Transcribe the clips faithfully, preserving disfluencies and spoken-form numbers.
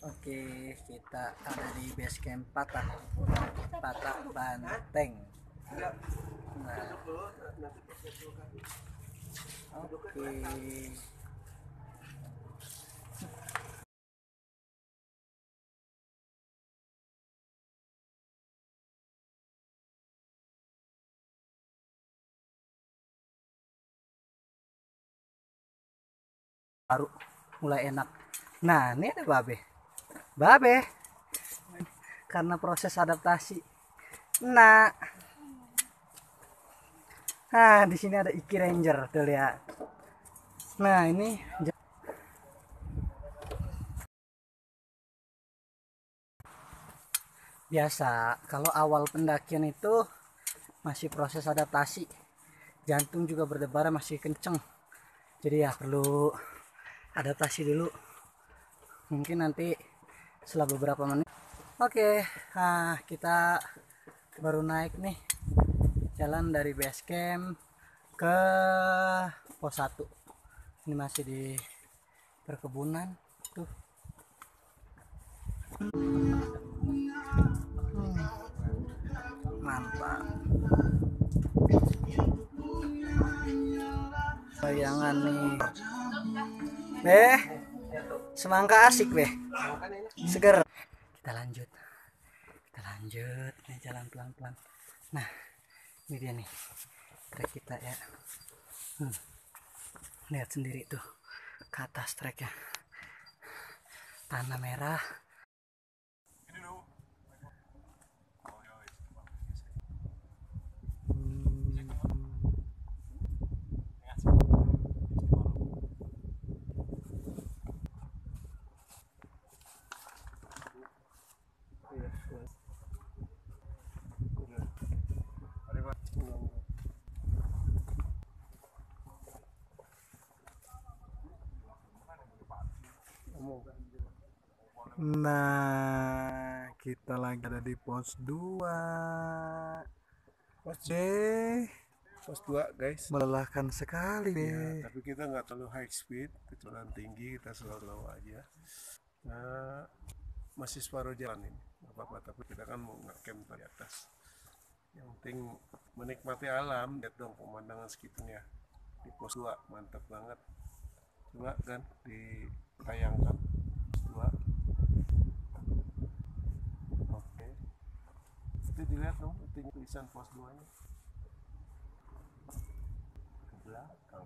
Oke, kita ada di base camp Patak, Patak Banteng. Nah, oke. Baru mulai enak. Nah, ini ada babe. Babe. Karena proses adaptasi. Nah. Nah, di sini ada Iki Ranger, tuh lihat. Nah, ini biasa kalau awal pendakian itu masih proses adaptasi, jantung juga berdebar masih kenceng, jadi ya perlu adaptasi dulu, mungkin nanti setelah beberapa menit. Oke, nah kita baru naik nih jalan dari base camp ke pos satu. Ini masih di perkebunan tuh. Mantap. Bayangan nih. Beh, semangka asik beh. Seger. Kita lanjut. Kita lanjut nih jalan pelan-pelan. Nah, ini dia nih trek kita ya. Hmm. Lihat sendiri tuh ke atas treknya. Tanah merah. Nah, kita lagi ada di pos dua. Pos D, pos dua guys. Melelahkan sekali Ya, deh. tapi kita nggak terlalu high speed, kecepatan tinggi, kita slow-slow aja. Nah, masih separuh jalan ini, nggak apa-apa. Tapi kita kan mau nge-camp di atas. Yang penting menikmati alam, lihat dong pemandangan sekitarnya. Di pos dua, mantap banget. Coba kan ditayangkan pos dua. Oke. Itu dilihat dong, itu tulisan pos dua nya. Ke belakang.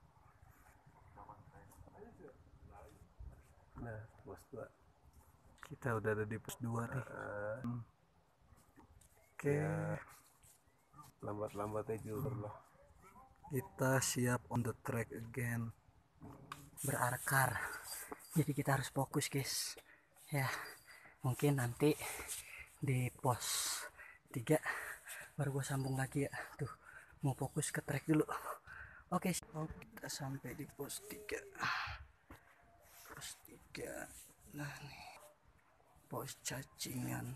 Nah, pos dua. Kita udah ada di pos dua nih. Uh, hmm. Oke. Ya, lambat-lambat aja lah. Kita siap on the track again. Berakar. Jadi kita harus fokus guys. Ya, mungkin nanti di pos tiga baru gue sambung lagi ya. Tuh, mau fokus ke track dulu. Oke, oh, kita sampai di pos tiga. Pos tiga. Nah nih, pos cacingan.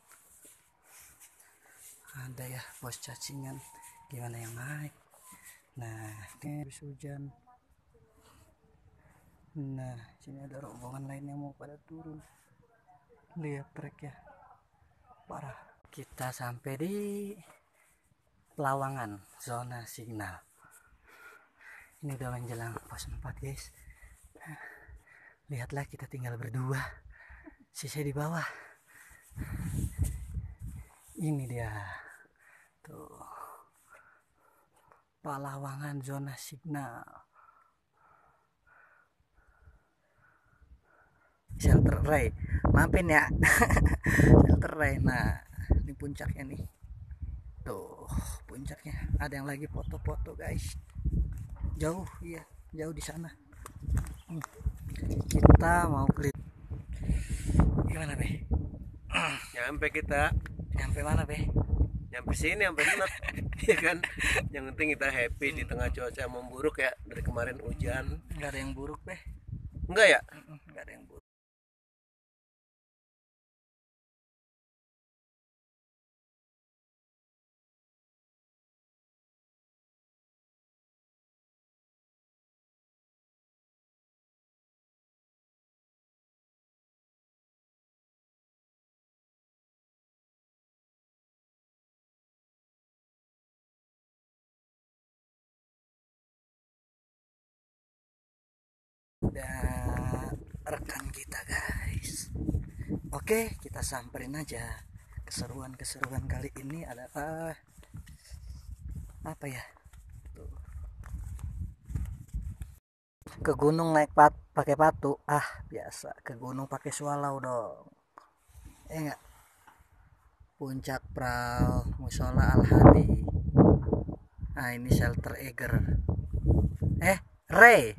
Ada ya pos cacingan. Gimana yang naik? Nah, ini habis hujan. Nah, sini ada rombongan lain yang mau pada turun. Lihat trek ya, parah. Kita sampai di Pelawangan, zona signal. Ini udah menjelang pos empat guys. Lihatlah kita tinggal berdua, sisa di bawah. Ini dia tuh, Pelawangan zona signal. Shelter Ray, maafin ya. Shelter Ray. Nah, ini puncaknya nih. Tuh, puncaknya. Ada yang lagi foto-foto, guys. Jauh, iya, jauh di sana. Hmm. Kita mau klik. Gimana, Be? Nyampe kita. Nyampe mana, Be? Nyampe sini, nyampe bener. Ya kan? Yang penting kita happy di tengah cuaca memburuk ya. Dari kemarin hujan. Nggak ada yang buruk, Be. Enggak ya? Nggak ada yang buruk. ada rekan kita guys. Oke, kita samperin aja. Keseruan-keseruan kali ini adalah apa ya? Tuh. Ke gunung naik pat pakai patu. Ah, biasa. Ke gunung pakai swallow dong. Eh enggak. Puncak Pral Musola Al Hadi. Nah, ini shelter Eger. Eh, Ray.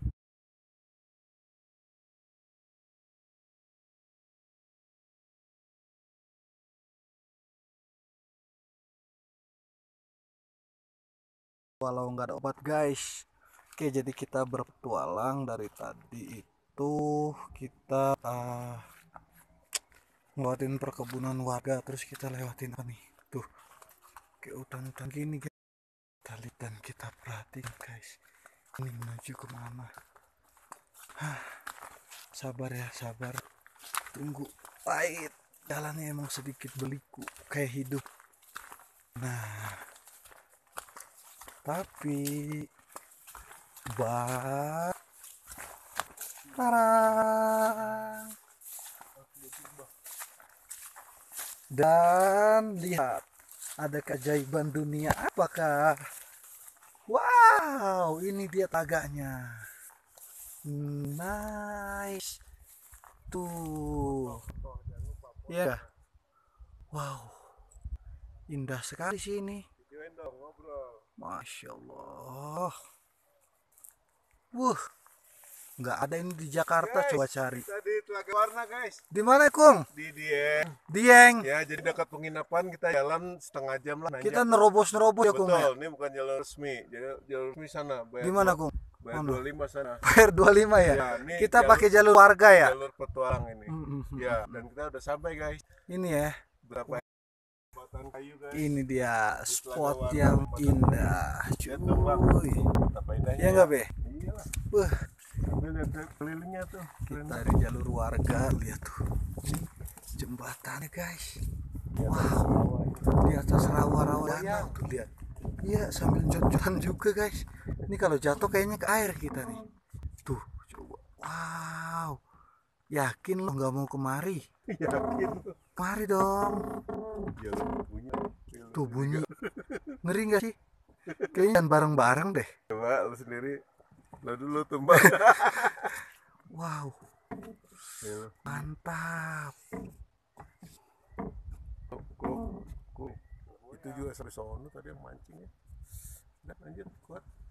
Walau nggak ada obat guys. Oke, jadi kita berpetualang dari tadi itu kita uh, ngelewatin perkebunan warga, terus kita lewatin apa nih? Tuh, kayak hutan-hutan gini guys. Kita lihat dan kita perhatiin guys. Ini menuju kemana? Hah, sabar ya, sabar. Tunggu. Pahit. Jalannya emang sedikit beliku, kayak hidup. Nah, tapi bah tarang. Dan lihat, ada keajaiban dunia. Apakah? Wow, ini dia tagaknya. Nice. Tuh. Ya. Yeah. Wow. Indah sekali sih ini. Masya Allah. Wuh. Nggak ada ini di Jakarta, guys, coba cari. Kita di Telaga Warna guys. Di mana Kung? Di Dieng. Dieng. Ya, jadi dekat penginapan kita jalan setengah jam lah. Nanjak. Kita nerobos-nerobos ya Kung. Betul, ini bukan jalur resmi. Jadi jalur resmi sana. Di mana Kung? Bayar dua puluh lima sana. Bayar dua puluh lima ya? Ya, kita jalur, pakai jalur warga ya? Jalur petualang ini. Mm -hmm. Ya, dan kita udah sampai guys. Ini ya. Berapa batang kayu guys. Ini dia spot yang indah. Cuy. Ya enggak Be? Iyalah. Wah. Lihat kelilingnya tuh. Kita dari jalur warga, lihat tuh jembatannya guys. Wow. Di atas rawa-rawa danau tuh lihat. Iya, sambil jot-jotan juga guys. Ini kalau jatuh kayaknya ke air kita nih. Tuh, coba. Wow. Yakin lo nggak mau kemari? Yakin. Mari dong. Ya, bunyi. Tuh bunyi. Ngeri nggak sih? Kayaknya bareng-bareng deh. Coba lu sendiri. Lo dulu tumbang. Wow. Mantap. Kok, kok, itu juga sampai sono tadi yang mancing ya. Udah lanjut, kuat.